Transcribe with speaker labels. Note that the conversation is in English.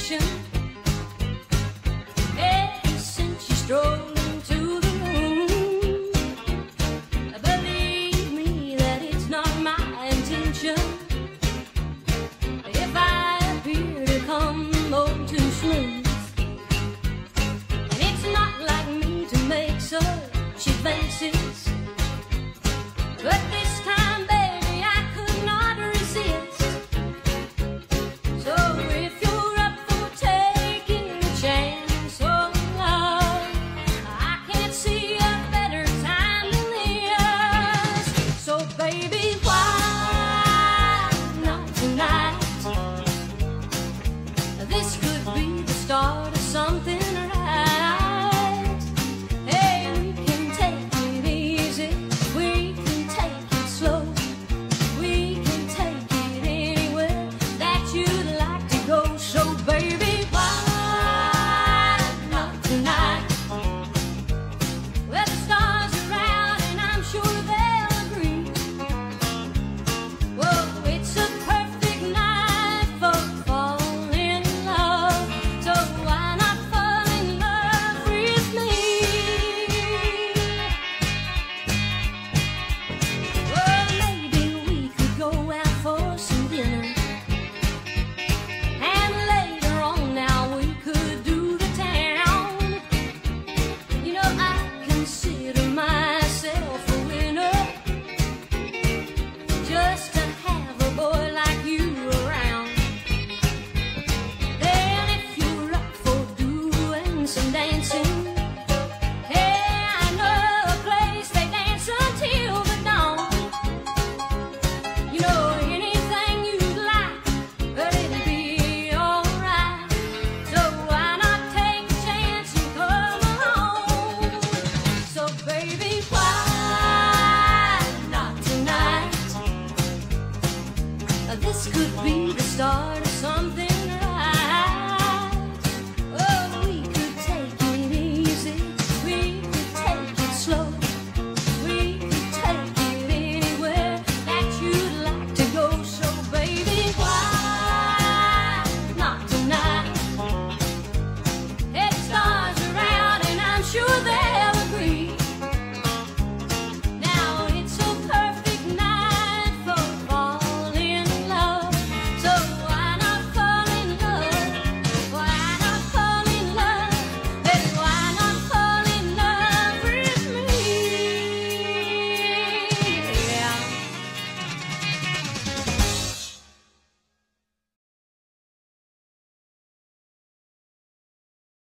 Speaker 1: attention. Ever since you strolled into the room, believe me that it's not my intention. If I appear to come on too smooth, and it's not like me to make such advances, but this time, baby, I could not resist. So if you're up for taking a chance, oh love, I can't see a better time than this. So baby, why not tonight? This could be the start of something right. Hey, we can take it easy, we can take it slow, we can take it anywhere that you'd like to go. So baby, why not tonight? Well, the stars are out and I'm sure they'll agree. Whoa, it's a perfect night for falling in love. So why not fall in love with me? Well, maybe we could go out for some dinner, and later on now we could do the town. You know, I consider myself a winner, just to have a boy like you around. Then if you're up for doing some dancing, hey, I know a place they dance until the dawn. You know, anything you'd like, but it'll be alright. So why not take a chance and come along? So baby, why not tonight? This could be the start of something